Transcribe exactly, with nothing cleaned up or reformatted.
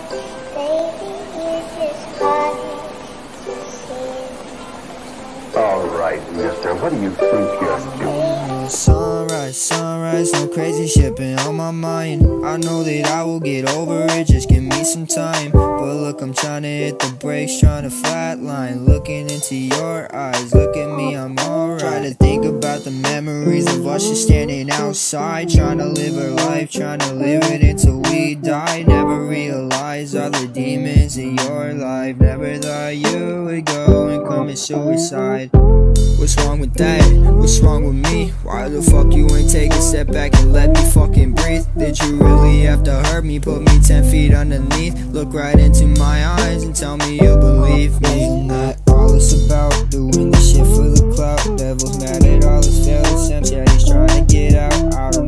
Baby, you just wanted to see. Alright, mister, what do you think you're doing? Sunrise, sunrise, no crazy shit been on my mind. I know that I will get over it, just give me some time. But look, I'm trying to hit the brakes, trying to flatline. Looking into your eyes, look at me, I'm alright. Trying to think about the memories of us just standing outside, trying to live our life, trying to live it until we die. Never realized all the demons in your life. Never thought you would go and commit suicide. What's wrong with that? What's wrong with me? Why the fuck you ain't take a step back and let me fucking breathe? Did you really have to hurt me, put me ten feet underneath? Look right into my eyes and tell me you believe me. Isn't that all it's about? Doing this shit for the clout. Devil's mad at all his failed attempts, yeah, he's trying to get out. I don't